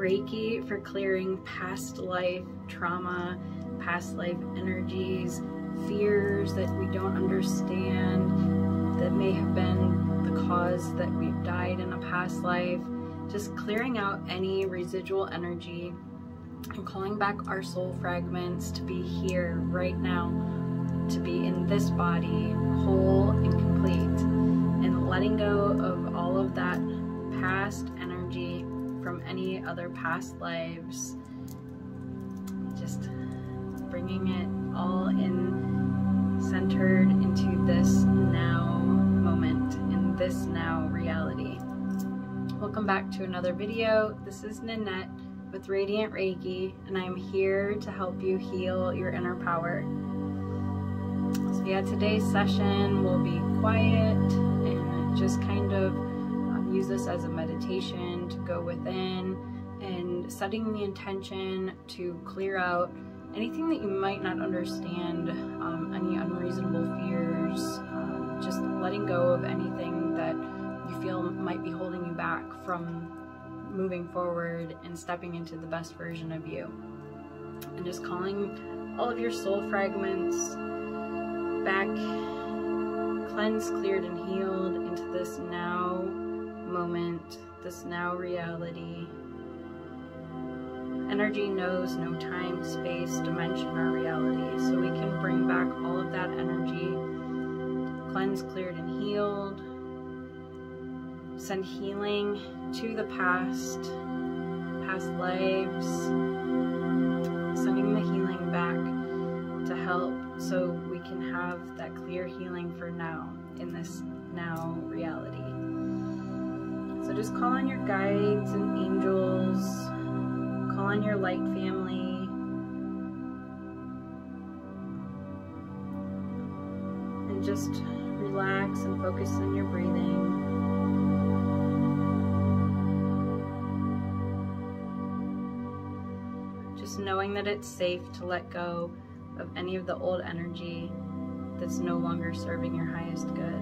Reiki for clearing past life trauma, past life energies, fears that we don't understand, that may have been the cause that we've died in a past life. Just clearing out any residual energy and calling back our soul fragments to be here right now, to be in this body, whole and complete, and letting go of all of that past energy from any other past lives. Just bringing it all in, centered into this now moment, in this now reality. Welcome back to another video. This is Nanette with Radiant Reiki, and I'm here to help you heal your inner power. So yeah, today's session will be quiet and just kind of use this as a meditation to go within and setting the intention to clear out anything that you might not understand, any unreasonable fears, just letting go of anything that you feel might be holding you back from moving forward and stepping into the best version of you. And just calling all of your soul fragments back, cleansed, cleared, and healed into this now moment, this now reality. Energy knows no time, space, dimension, or reality, so we can bring back all of that energy, cleansed, cleared, and healed. Send healing to the past lives, sending the healing back to help so we can have that clear healing for now, in this now reality. So just call on your guides and angels, call on your light family, and just relax and focus on your breathing. Just knowing that it's safe to let go of any of the old energy that's no longer serving your highest good.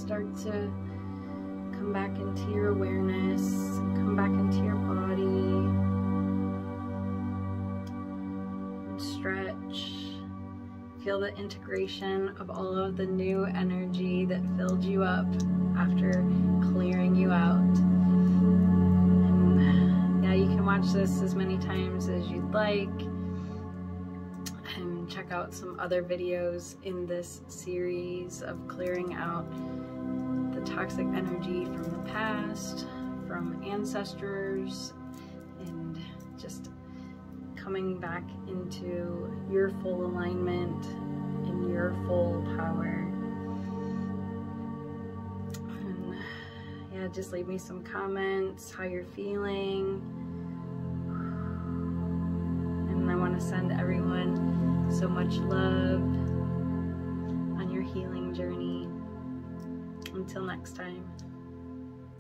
start to come back into your awareness, come back into your body, and stretch. Feel the integration of all of the new energy that filled you up after clearing you out. And yeah, you can watch this as many times as you'd like, and check out some other videos in this series of clearing out the toxic energy from the past, from ancestors, and just coming back into your full alignment and your full power. And yeah, just leave me some comments, how you're feeling. And I want to send everyone so much love on your healing journey. Until next time.